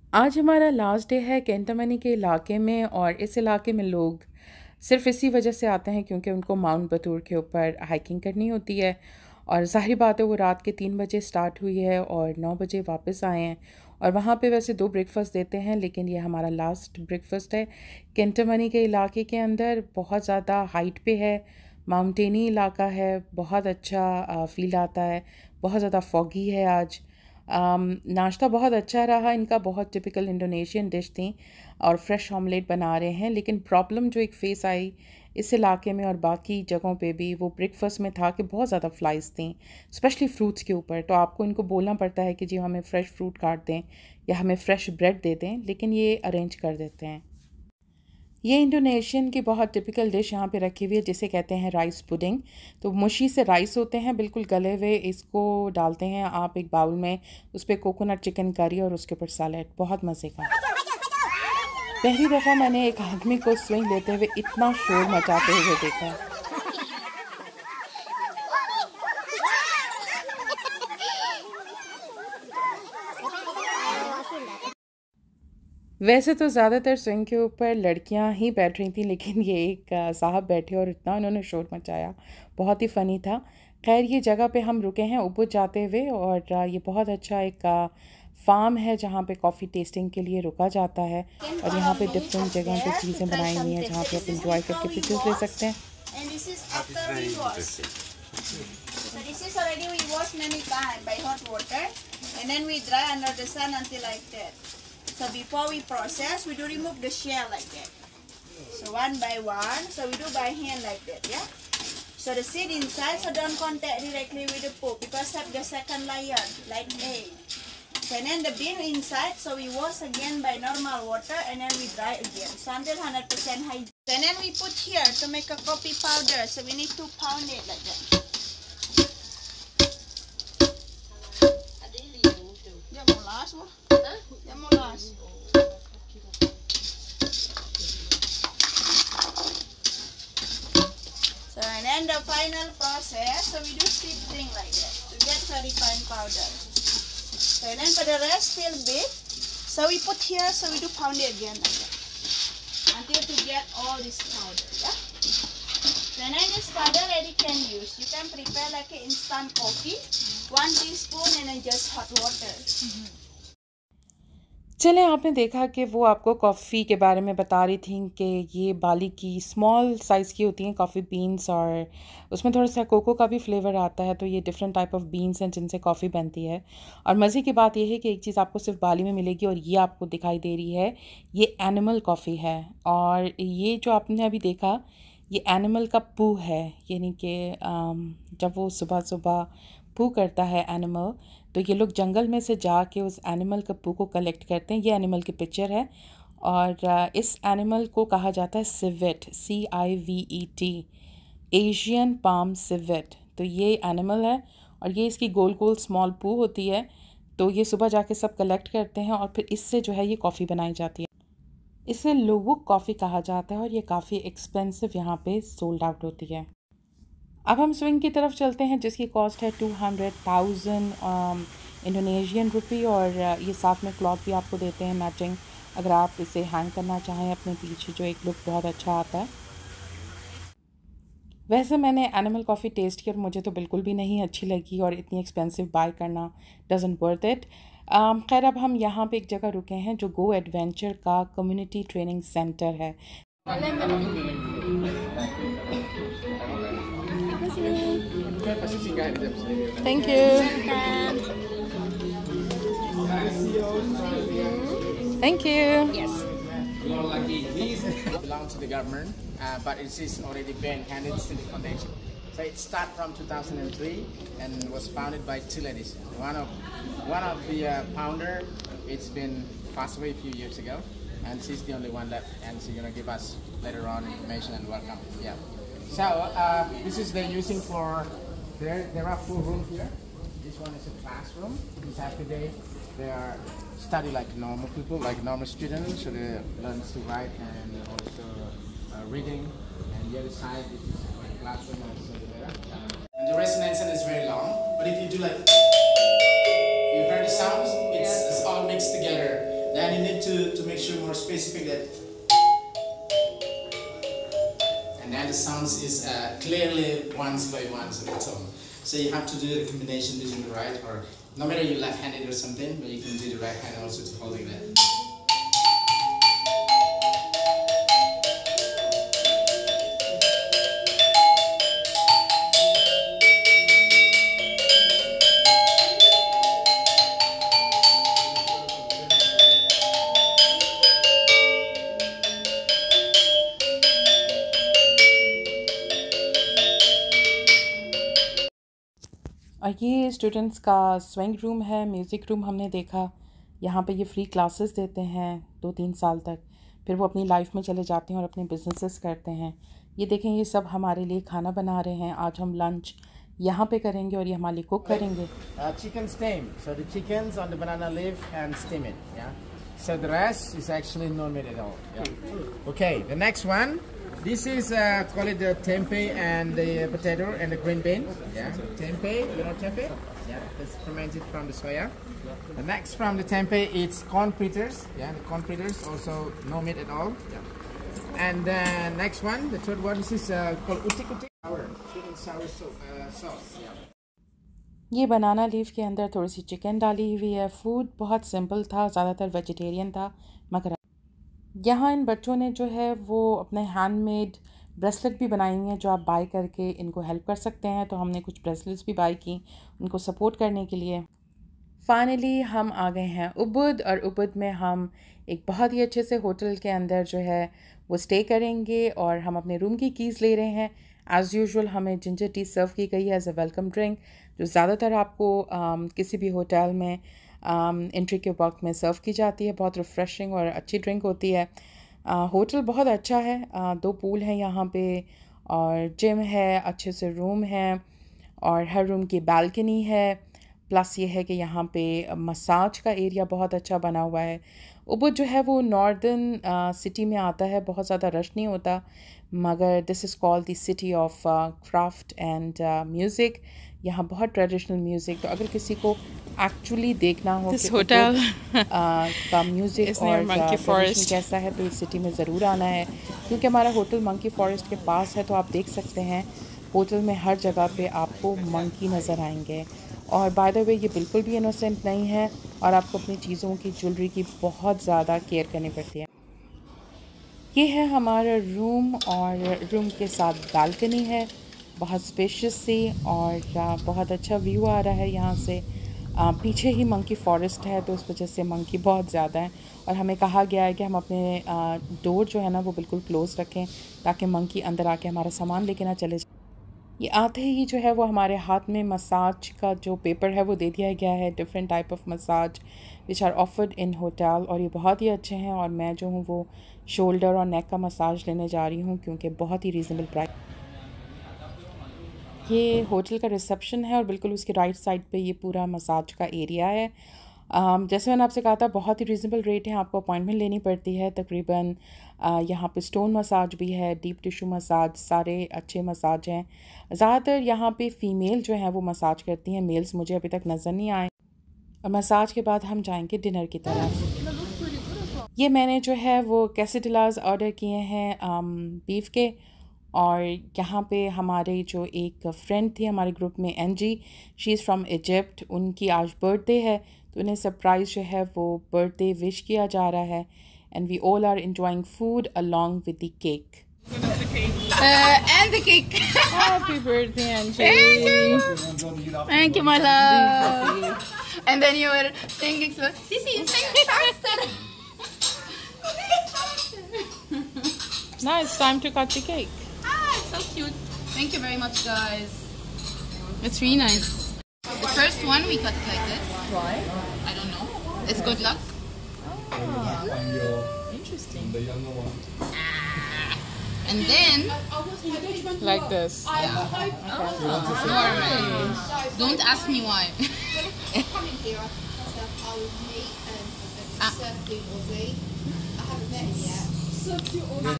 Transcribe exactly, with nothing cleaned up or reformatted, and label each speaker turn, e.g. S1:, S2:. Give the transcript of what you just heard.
S1: आज हमारा last day है केंटमनी के इलाके में, और इस इलाके में लोग सिर्फ इसी वजह से आते हैं क्योंकि उनको माउंट बतूर के ऊपर हाइकिंग करनी होती है। और ज़ाहिर बात है वो रात के तीन बजे स्टार्ट हुई है और नौ बजे वापस आए हैं। और वहाँ पे वैसे दो ब्रेकफास्ट देते हैं, लेकिन ये हमारा लास्ट ब्रेकफास्ट है। केंटमनी के इलाके के अंदर बहुत ज़्यादा हाइट पे है, माउंटेनी इलाका है, बहुत अच्छा फील आता है। बहुत ज़्यादा फॉगी है आज। um, नाश्ता बहुत अच्छा रहा इनका, बहुत टिपिकल इंडोनेशियन डिश थी और फ्रेश ऑमलेट बना रहे हैं। लेकिन प्रॉब्लम जो एक फ़ेस आई इस इलाके में और बाकी जगहों पे भी, वो ब्रेकफास्ट में था कि बहुत ज़्यादा फ्लाइज थी, स्पेशली फ्रूट्स के ऊपर। तो आपको इनको बोलना पड़ता है कि जी हमें फ़्रेश फ्रूट काट दें या हमें फ़्रेश ब्रेड दे दें, लेकिन ये अरेंज कर देते हैं। ये इंडोनेशियन की बहुत टिपिकल डिश यहाँ पे रखी हुई है जिसे कहते हैं राइस पुडिंग। तो मुशी से राइस होते हैं बिल्कुल गले हुए, इसको डालते हैं आप एक बाउल में, उस पर कोकोनट चिकन करी और उसके ऊपर सैलेड, बहुत मज़े का। पहली दफ़ा मैंने एक आदमी को स्विंग लेते हुए इतना शोर मचाते हुए देखा। वैसे तो ज़्यादातर स्विंग के ऊपर लड़कियां ही बैठ रही थी, लेकिन ये एक आ, साहब बैठे और इतना उन्होंने शोर मचाया, बहुत ही फ़नी था। खैर ये जगह पे हम रुके हैं उबुद जाते हुए, और आ, ये बहुत अच्छा एक फार्म है जहाँ पे कॉफ़ी टेस्टिंग के लिए रुका जाता है। और यहाँ पे डिफरेंट जगहों पे चीज़ें बनाई हुई हैं जहाँ पे आप इंजॉय करके पिक्चर्स ले सकते हैं।
S2: And this is after we wash. So this is already we wash many times by hot water, and then we dry under the sun until like that. So before we process, we do remove the shell like that. So one by one, so we do by hand like that, yeah. So the seed inside, so don't contact directly with the pulp because have the second layer like A. So and then the bean inside, so we wash again by normal water, and then we dry again. So until one hundred percent hygiene. And then we put here to make a coffee powder, so we need to pound it like that. Ya molas mo? Ya molas. So and then the final process, so we do sifting like that to get very fine powder. So and then for the rest still big, so we put here, so we do pound it again like that until to get all this powder, yeah. So and then this powder ready can use. You can prepare like an instant coffee, one teaspoon and then just hot water. Mm-hmm.
S1: चलें, आपने देखा कि वो आपको coffee के बारे में बता रही थी कि ये बाली की स्मॉल साइज़ की होती हैं कॉफ़ी बीन्स, और उसमें थोड़ा सा कोको का भी फ्लेवर आता है। तो ये डिफरेंट टाइप ऑफ बीन्स हैं जिनसे कॉफ़ी बनती है। और मज़े की बात यह है कि एक चीज़ आपको सिर्फ बाली में मिलेगी और ये आपको दिखाई दे रही है, ये एनिमल कॉफ़ी है। और ये जो आपने अभी देखा, ये एनिमल का पू है, यानी कि जब वो सुबह सुबह पू करता है एनिमल, तो ये लोग जंगल में से जाके उस एनिमल का पू को कलेक्ट करते हैं। ये एनिमल की पिक्चर है, और इस एनिमल को कहा जाता है civet, C I V E T, Asian palm civet. तो ये एनिमल है और ये इसकी गोल गोल स्मॉल पू होती है। तो ये सुबह जाके सब कलेक्ट करते हैं और फिर इससे जो है ये कॉफ़ी बनाई जाती है। इसे लोवुक कॉफ़ी कहा जाता है और ये काफ़ी एक्सपेंसिव यहाँ पे सोल्ड आउट होती है। अब हम स्विंग की तरफ चलते हैं जिसकी कॉस्ट है two hundred thousand Indonesian rupee, और ये साथ में क्लॉथ भी आपको देते हैं मैचिंग, अगर आप इसे हैंग करना चाहें अपने पीछे, जो एक लुक बहुत अच्छा आता है। वैसे मैंने एनिमल कॉफ़ी टेस्ट की और मुझे तो बिल्कुल भी नहीं अच्छी लगी, और इतनी एक्सपेंसिव बाय करना डजंट वर्थ इट। खैर अब हम यहाँ पे एक जगह रुके हैं जो गो एडवेंचर का कम्युनिटी ट्रेनिंग सेंटर है। Thank you. Thank you.
S2: Yes.
S3: These belong to the government, uh, but it is already been handed to the foundation. So it started from two thousand three and was founded by two ladies. One of one of the uh, founder, it's been passed away a few years ago, and she's the only one left, and she's gonna give us later on information and welcome. Yeah. So uh, this is they're using for. There, there are four rooms here. This one is a classroom. This half the day they are study like normal people, like normal students. So they learn to write and also uh, reading. And the other side is like classroom and so there. And the resonance is very long. But if you do like, you heard the sounds, it's, it's all mixed together. Then you need to, to make sure more specific that, and then the sounds is uh, clearly ones by ones of the tone. So you have to do the combination between the right, or no matter you left-handed or something, but you can do the right hand also to hold it that.
S1: और ये students का swing room है, music room हमने देखा। यहाँ पे ये free classes देते हैं दो तीन साल तक, फिर वो अपनी लाइफ में चले जाते हैं और अपने बिजनेसेस करते हैं। ये देखें, ये सब हमारे लिए खाना बना रहे हैं। आज हम लंच यहाँ पे करेंगे और ये हमारे लिए कुक करेंगे।
S3: Chicken steam, so the chickens on the banana leaf and steam it, yeah so the rest is actually no meat at all. Okay, the next one, this is uh, call it the tempeh and the potato and the green bean. Yeah, tempeh, you know tempeh? Yeah, it's fermented from the soya. The next from the tempeh, it's corn fritters. Yeah, the corn fritters also no meat at all. Yeah. And uh, next one, the third one, this is uh, called utik utik, sour, sweet and sour soup, uh, sauce. Yeah.
S1: ये banana leaf के अंदर थोड़ी सी chicken डाली हुई है। Food बहुत simple था, ज़्यादातर वेजिटेरियन था, मगर यहाँ इन बच्चों ने जो है वो अपने हैंडमेड ब्रेसलेट भी बनाई हुई हैं जो आप बाय करके इनको हेल्प कर सकते हैं। तो हमने कुछ ब्रेसलेट्स भी बाय की उनको सपोर्ट करने के लिए। फाइनली हम आ गए हैं उबुद, और उबुद में हम एक बहुत ही अच्छे से होटल के अंदर जो है वो स्टे करेंगे और हम अपने रूम की कीज़ ले रहे हैं। एज़ यूजुअल हमें जिंजर टी सर्व की गई है एज़ अ वेलकम ड्रिंक, जो ज़्यादातर आपको um, किसी भी होटल में एंट्री के वक्त में सर्व की जाती है। बहुत रिफ़्रेशिंग और अच्छी ड्रिंक होती है। होटल बहुत अच्छा है, आ, दो पूल हैं यहाँ पे और जिम है, अच्छे से रूम है और हर रूम की बालकनी है। प्लस ये है कि यहाँ पे मसाज का एरिया बहुत अच्छा बना हुआ है। उबुद जो है वो नॉर्दर्न सिटी में आता है, बहुत ज़्यादा रश नहीं होता, मगर this is called the city of craft and music. यहाँ बहुत ट्रेडिशनल म्यूज़िक, तो अगर किसी को एक्चुअली देखना हो
S4: This
S1: कि
S4: hotel
S1: उबुद, आ, का म्यूज़िक
S4: is near
S1: और
S4: Monkey
S1: ट्रेडिशन
S4: Forest.
S1: कैसा है तो इस सिटी में ज़रूर आना है, क्योंकि हमारा होटल मंकी फॉरेस्ट के पास है। तो आप देख सकते हैं होटल में हर जगह पे आपको मंकी नज़र आएंगे। और बाय द वे ये बिल्कुल भी इनोसेंट नहीं है और आपको अपनी चीज़ों की ज्वेलरी की बहुत ज़्यादा केयर करनी पड़ती है। ये है हमारा रूम और रूम के साथ बालकनी है, बहुत स्पेशियस सी, और बहुत अच्छा व्यू आ रहा है यहाँ से। आ, पीछे ही मंकी फॉरेस्ट है तो उस वजह से मंकी बहुत ज़्यादा है और हमें कहा गया है कि हम अपने डोर जो है ना वो बिल्कुल क्लोज़ रखें ताकि मंकी अंदर आके हमारा सामान लेके ना चले जाए। ये आते ही जो है वो हमारे हाथ में मसाज का जो पेपर है वो दे दिया गया है, different type of massage which are offered in hotel, और ये बहुत ही अच्छे हैं। और मैं जो हूँ वो शोल्डर और नेक का मसाज लेने जा रही हूँ क्योंकि बहुत ही रीज़नेबल प्राइस। ये होटल का रिसेप्शन है और बिल्कुल उसके राइट साइड पे ये पूरा मसाज का एरिया है। um, जैसे मैंने आपसे कहा था बहुत ही रीज़नेबल रेट है, आपको अपॉइंटमेंट लेनी पड़ती है तकरीबन। uh, यहाँ पे स्टोन मसाज भी है, डीप टिश्यू मसाज, सारे अच्छे मसाज हैं। ज़्यादातर यहाँ पे फ़ीमेल जो हैं वो मसाज करती हैं, मेल्स मुझे अभी तक नज़र नहीं आए। और मसाज के बाद हम जाएंगे डिनर की तरफ। ये मैंने जो है वो कैसेटिलाज ऑर्डर किए हैं बीफ के, और यहाँ पे हमारे जो एक फ्रेंड थी हमारे ग्रुप में, Angie, she is from Egypt, उनकी आज बर्थडे है तो उन्हें सरप्राइज़ जो है वो बर्थडे विश किया जा रहा है। And we all are enjoying food along with the cake.
S4: Uh, and the cake.
S1: Happy birthday
S4: Thank you. Thank you, my love. And then you were singing so. Sissy, sing faster.
S1: Now it's time to cut the cake.
S4: Ah, it's so cute. Thank you very much, guys. It's really nice. The first one we cut it like this.
S1: Why?
S4: I don't know. It's good luck.
S1: Interesting.
S4: And then
S1: Like this.
S4: normal. Don't ask me why.
S2: Coming here, I thought I would meet um, a surf dude Aussie. I haven't met him yet.